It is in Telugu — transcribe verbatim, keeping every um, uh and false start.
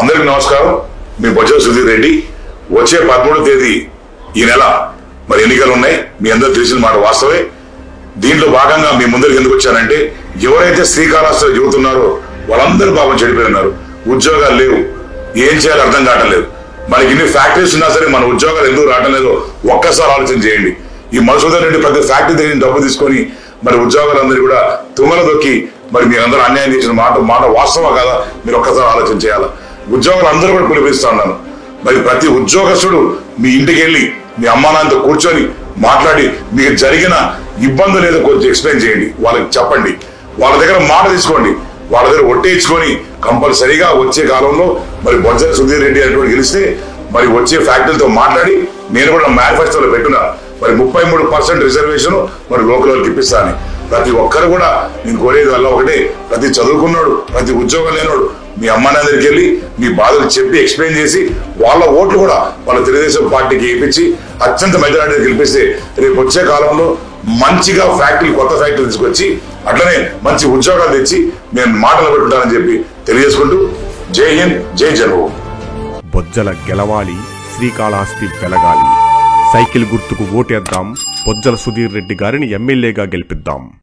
అందరికీ నమస్కారం. మీ బొజ్జల సుధీర్ రెడ్డి. వచ్చే పదమూడవ తేదీ ఈ నెల మరి ఎన్నికలు ఉన్నాయి. మీ అందరూ తెలిసిన మాట వాస్తవే. దీంట్లో భాగంగా మీ ముందరికి ఎందుకు వచ్చానంటే, ఎవరైతే శ్రీకాళహస్తిలో చెబుతున్నారో వాళ్ళందరూ పాపం చెడిపోయినారు. ఉద్యోగాలు లేవు, ఏం చేయాలో అర్థం కావట్లేదు. మనకి ఇన్ని ఫ్యాక్టరీస్ ఉన్నా సరే మన ఉద్యోగాలు ఎందుకు రావడం లేదో ఒక్కసారి ఆలోచన చేయండి. ఈ మధుసూదన్ రెడ్డి ప్రతి ఫ్యాక్టరీ దగ్గర డబ్బు తీసుకొని మరి ఉద్యోగాలందరూ కూడా తుంగలు దొక్కి మరి మీరందరూ అన్యాయం చేసిన మాట మాట వాస్తవా కదా, మీరు ఒక్కసారి ఆలోచన చేయాలి. ఉద్యోగాలు అందరూ కూడా పిలిపిస్తా ఉన్నాను. మరి ప్రతి ఉద్యోగస్తుడు మీ ఇంటికి వెళ్ళి మీ అమ్మా నాన్నతో కూర్చొని మాట్లాడి మీకు జరిగిన ఇబ్బందులు ఏదో కొంచెం ఎక్స్ప్లెయిన్ చేయండి, వాళ్ళకి చెప్పండి, వాళ్ళ దగ్గర మాట తీసుకోండి, వాళ్ళ దగ్గర ఒట్టేయించుకొని కంపల్సరీగా వచ్చే కాలంలో మరి బొజ్జల సుధీర్ రెడ్డి అనేటువంటి గెలిస్తే మరి వచ్చే ఫ్యాక్టరీలతో మాట్లాడి నేను కూడా మేనిఫెస్టోలో పెట్టున్నా మరి ముప్పై మూడు పర్సెంట్ రిజర్వేషన్ మరి లోకల్ వాళ్ళకి ఇప్పిస్తాను. ప్రతి ఒక్కరు కూడా నేను కోరేది వల్ల ఒకటే, ప్రతి చదువుకున్నాడు ప్రతి ఉద్యోగం లేనాడు మీ అమ్మ నాన్న దగ్గరికి వెళ్ళి మీ బాధలు చెప్పి ఎక్స్ప్లెయిన్ చేసి వాళ్ళ ఓట్లు కూడా వాళ్ళ తెలుగుదేశం పార్టీకి ఇప్పించి అత్యంత మెజారిటీ గెలిపిస్తే రేపు వచ్చే కాలంలో మంచిగా ఫ్యాక్టరీ కొత్త ఫ్యాక్టరీ తీసుకొచ్చి అట్లనే మంచి ఉద్యోగాలు తెచ్చి నేను మాటలు పెట్టుకుంటానని చెప్పి తెలియజేసుకుంటూ జై హింద్, జై జనభూమి. బొజ్జల గెలవాలి, శ్రీకాళహస్తి వెలగాలి. సైకిల్ గుర్తుకు ఓటేద్దాం, బొజ్జల సుధీర్ రెడ్డి గారిని ఎమ్మెల్యేగా గెలిపిద్దాం.